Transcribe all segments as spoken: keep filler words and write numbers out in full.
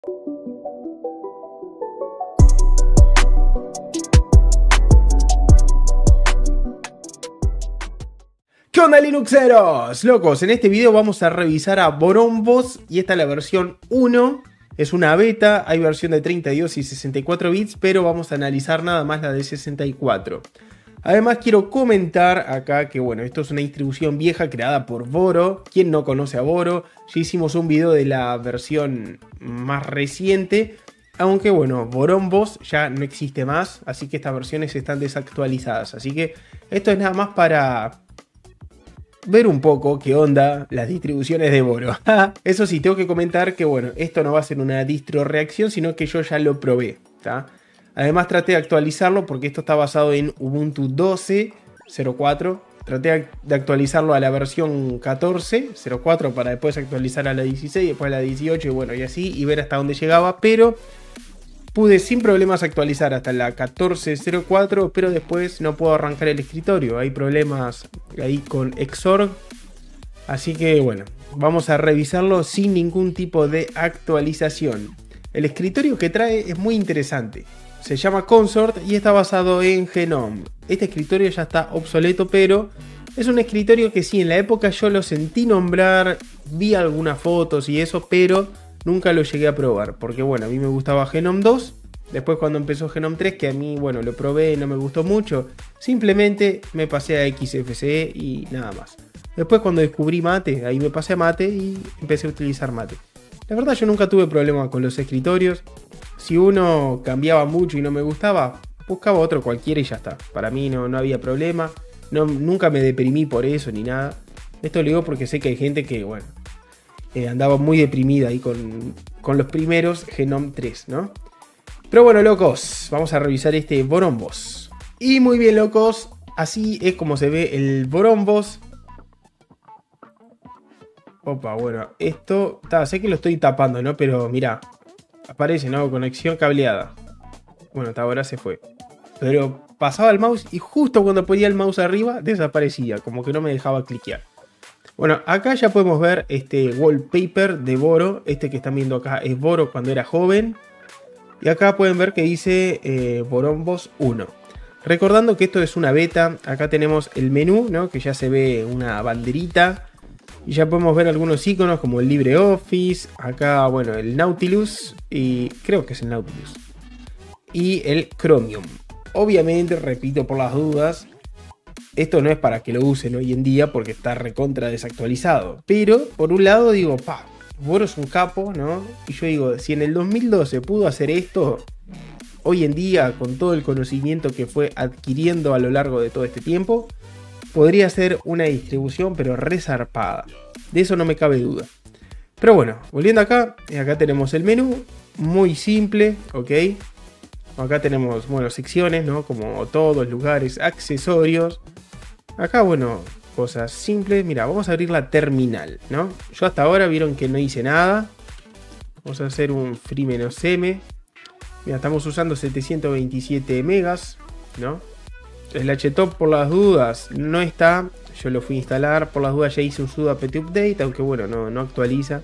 ¿Qué onda, Linuxeros? Locos, en este video vamos a revisar a Borombos y esta es la versión uno. Es una beta, hay versión de treinta y dos y sesenta y cuatro bits, pero vamos a analizar nada más la de sesenta y cuatro. Además quiero comentar acá que bueno, esto es una distribución vieja creada por Boro. ¿Quién no conoce a Boro? Ya hicimos un video de la versión más reciente. Aunque bueno, Borombos ya no existe más, así que estas versiones están desactualizadas. Así que esto es nada más para ver un poco qué onda las distribuciones de Boro. Eso sí, tengo que comentar que bueno, esto no va a ser una distro reacción, sino que yo ya lo probé, ¿tá? Además traté de actualizarlo porque esto está basado en Ubuntu doce punto cero cuatro. Traté de actualizarlo a la versión catorce punto cero cuatro para después actualizar a la dieciséis, después a la dieciocho y bueno, y así, y ver hasta dónde llegaba, pero pude sin problemas actualizar hasta la catorce punto cero cuatro, pero después no puedo arrancar el escritorio. Hay problemas ahí con Xorg. Así que bueno, vamos a revisarlo sin ningún tipo de actualización. El escritorio que trae es muy interesante. Se llama Consort y está basado en Genome. Este escritorio ya está obsoleto, pero es un escritorio que sí, en la época yo lo sentí nombrar, vi algunas fotos y eso, pero nunca lo llegué a probar, porque bueno, a mí me gustaba Genome dos, después cuando empezó Genome tres, que a mí, bueno, lo probé y no me gustó mucho, simplemente me pasé a X F C E y nada más. Después cuando descubrí Mate, ahí me pasé a Mate y empecé a utilizar Mate. La verdad yo nunca tuve problema con los escritorios, si uno cambiaba mucho y no me gustaba, buscaba otro cualquiera y ya está. Para mí no, no había problema, no, nunca me deprimí por eso ni nada. Esto lo digo porque sé que hay gente que, bueno, Eh, andaba muy deprimida ahí con, con los primeros Genome tres, ¿no? Pero bueno, locos, vamos a revisar este Borombos. Y muy bien, locos, así es como se ve el Borombos. Opa, bueno, esto, ta, sé que lo estoy tapando, ¿no? Pero mirá, aparece, ¿no? Conexión cableada. Bueno, hasta ahora se fue. Pero pasaba el mouse y justo cuando ponía el mouse arriba, desaparecía, como que no me dejaba cliquear. Bueno, acá ya podemos ver este wallpaper de Boro. Este que están viendo acá es Boro cuando era joven. Y acá pueden ver que dice eh, Borombos uno. Recordando que esto es una beta, acá tenemos el menú, ¿no? Que ya se ve una banderita. Y ya podemos ver algunos iconos como el LibreOffice. Acá, bueno, el Nautilus. Y creo que es el Nautilus. Y el Chromium. Obviamente, repito por las dudas, esto no es para que lo usen hoy en día porque está recontra desactualizado. Pero, por un lado, digo, pa, Boro es un capo, ¿no? Y yo digo, si en el dos mil doce pudo hacer esto, hoy en día, con todo el conocimiento que fue adquiriendo a lo largo de todo este tiempo, podría ser una distribución, pero resarpada. De eso no me cabe duda. Pero bueno, volviendo acá, acá tenemos el menú, muy simple, ¿ok? Acá tenemos, bueno, secciones, ¿no? Como todos, lugares, accesorios. Acá, bueno, cosas simples. Mira, vamos a abrir la terminal, ¿no? Yo hasta ahora vieron que no hice nada. Vamos a hacer un free-m. Mira, estamos usando setecientos veintisiete megas, ¿no? El htop por las dudas no está. Yo lo fui a instalar. Por las dudas ya hice un sudo apt update, aunque bueno, no, no actualiza.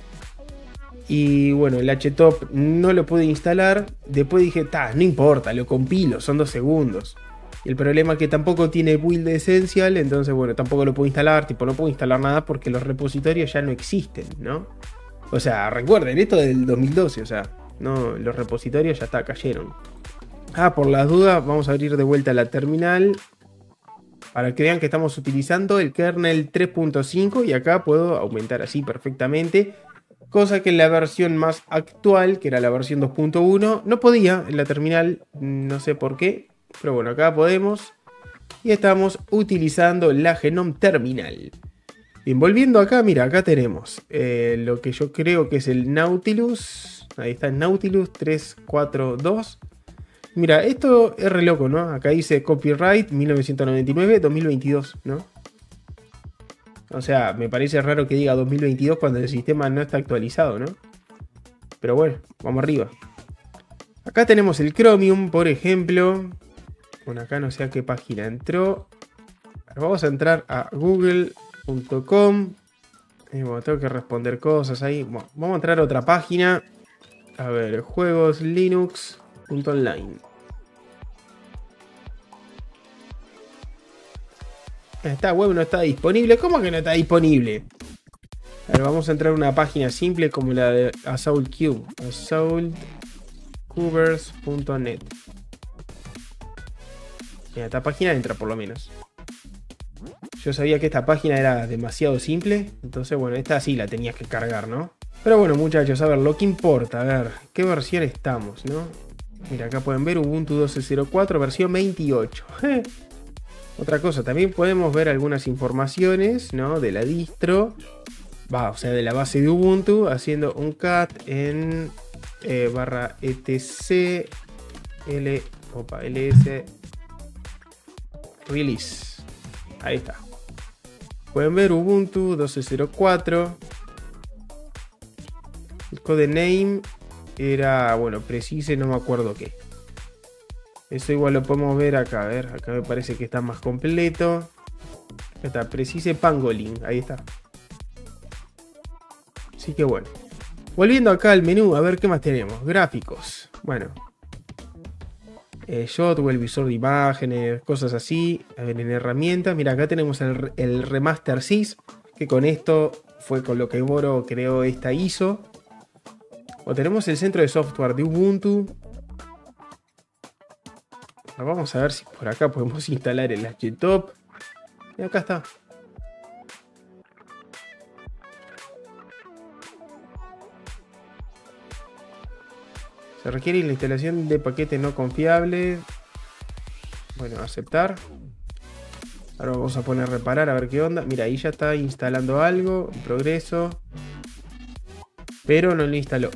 Y bueno, el htop no lo pude instalar. Después dije, ta, no importa, lo compilo, son dos segundos. Y el problema es que tampoco tiene build essential, entonces bueno, tampoco lo puedo instalar. Tipo, no puedo instalar nada porque los repositorios ya no existen, ¿no? O sea, recuerden, esto del dos mil doce, o sea, no, los repositorios ya está, cayeron. Ah, por las dudas, vamos a abrir de vuelta la terminal para que vean que estamos utilizando el kernel tres punto cinco y acá puedo aumentar así perfectamente. Cosa que en la versión más actual, que era la versión dos punto uno, no podía en la terminal, no sé por qué. Pero bueno, acá podemos. Y estamos utilizando la Genome Terminal. Bien, volviendo acá, mira, acá tenemos eh, lo que yo creo que es el Nautilus. Ahí está el Nautilus tres cuatro dos. Mira, esto es re loco, ¿no? Acá dice copyright mil novecientos noventa y nueve dos mil veintidós, ¿no? O sea, me parece raro que diga dos mil veintidós cuando el sistema no está actualizado, ¿no? Pero bueno, vamos arriba. Acá tenemos el Chromium, por ejemplo. Bueno, acá no sé a qué página entró. Vamos a entrar a google punto com. Eh, bueno, tengo que responder cosas ahí. Bueno, vamos a entrar a otra página. A ver, juegos Linux.online. Esta web no está disponible. ¿Cómo que no está disponible? A ver, vamos a entrar a una página simple como la de Assault Cube. assault cubers punto net. Mira, esta página entra por lo menos. Yo sabía que esta página era demasiado simple. Entonces, bueno, esta sí la tenías que cargar, ¿no? Pero bueno, muchachos, a ver, lo que importa. A ver, ¿qué versión estamos, no? Mira, acá pueden ver Ubuntu doce punto cero cuatro, versión veintiocho. Otra cosa, también podemos ver algunas informaciones, ¿no? De la distro. Va, o sea, de la base de Ubuntu. Haciendo un cat en eh, barra etc l, opa, ls release. Ahí está. Pueden ver Ubuntu doce punto cero cuatro. El code name era, bueno, precise, no me acuerdo qué. Eso igual lo podemos ver acá. A ver, acá me parece que está más completo. Acá está, precise pangolin. Ahí está. Así que bueno. Volviendo acá al menú, a ver qué más tenemos. Gráficos. Bueno. Eh, Shotwell, visor de imágenes, cosas así. A ver, en herramientas. Mira, acá tenemos el, el Remaster Sys. Que con esto fue con lo que Boro creó esta I S O. O tenemos el centro de software de Ubuntu. Ahora vamos a ver si por acá podemos instalar el H top. Y acá está. Se requiere la instalación de paquetes no confiables. Bueno, aceptar. Ahora vamos a poner reparar a ver qué onda. Mira, ahí ya está instalando algo en progreso. Pero no lo instaló.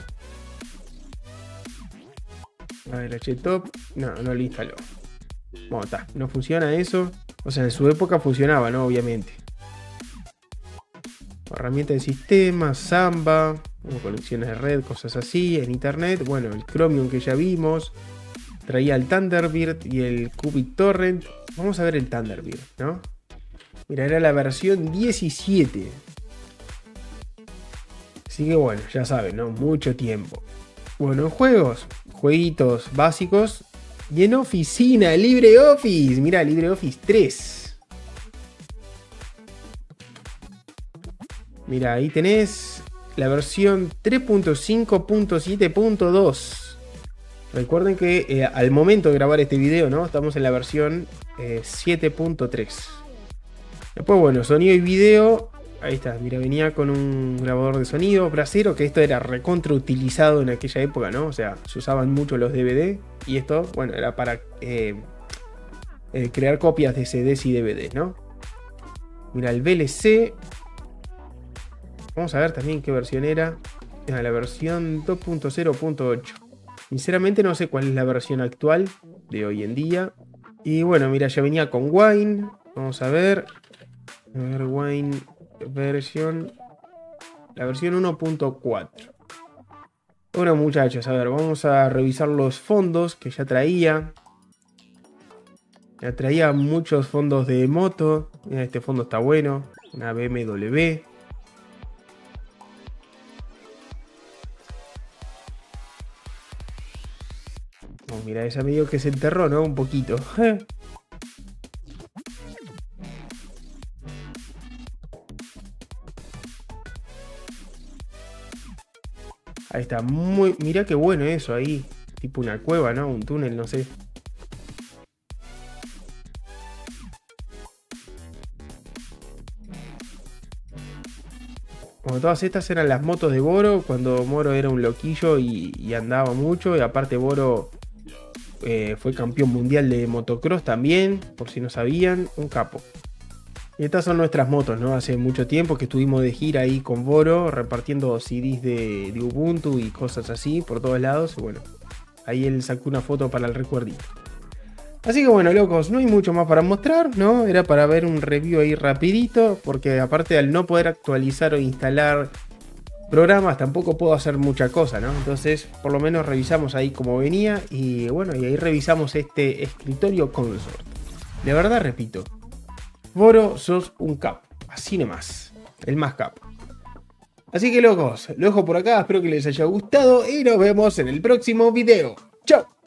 A ver, H top. No, no lo instaló. Bueno, está. No funciona eso. O sea, en su época funcionaba, ¿no? Obviamente. Herramienta de sistema, Samba, conexiones de red, cosas así. En internet, bueno, el Chromium que ya vimos. Traía el Thunderbird y el QubiTorrent. Vamos a ver el Thunderbird, ¿no? Mira, era la versión diecisiete. Así que bueno, ya saben, ¿no? Mucho tiempo. Bueno, en juegos, jueguitos básicos. Y en oficina, LibreOffice. Mira, LibreOffice tres. Mira, ahí tenés la versión tres punto cinco punto siete punto dos. Recuerden que eh, al momento de grabar este video, ¿no? Estamos en la versión eh, siete punto tres. Después, bueno, sonido y video. Ahí está, mira, venía con un grabador de sonido Brasero, que esto era recontra utilizado en aquella época, ¿no? O sea, se usaban mucho los D V D. Y esto, bueno, era para eh, eh, crear copias de C Ds y D V Ds, ¿no? Mira, el V L C. Vamos a ver también qué versión era. Era la versión dos punto cero punto ocho. Sinceramente no sé cuál es la versión actual de hoy en día. Y bueno, mira, ya venía con Wine. Vamos a ver. A ver, Wine versión. La versión uno punto cuatro. Bueno, muchachos, a ver, vamos a revisar los fondos que ya traía. Ya traía muchos fondos de moto. Mira, este fondo está bueno. Una B M W. Oh, mira, esa medio que se enterró, ¿no? Un poquito. Ahí está, muy... Mirá qué bueno eso ahí. Tipo una cueva, ¿no? Un túnel, no sé. Como todas estas eran las motos de Boro, cuando Boro era un loquillo y, y andaba mucho. Y aparte Boro eh, fue campeón mundial de motocross también, por si no sabían, un capo. Y estas son nuestras motos, ¿no? Hace mucho tiempo que estuvimos de gira ahí con Boro, repartiendo C Ds de, de Ubuntu y cosas así por todos lados. Y bueno, ahí él sacó una foto para el recuerdito. Así que bueno, locos, no hay mucho más para mostrar, ¿no? Era para ver un review ahí rapidito, porque aparte al no poder actualizar o instalar programas, tampoco puedo hacer mucha cosa, ¿no? Entonces, por lo menos revisamos ahí como venía. Y bueno, y ahí revisamos este escritorio consort. De verdad, repito, Boro, sos un capo, así nomás, el más capo. Así que locos, lo dejo por acá, espero que les haya gustado y nos vemos en el próximo video. ¡Chao!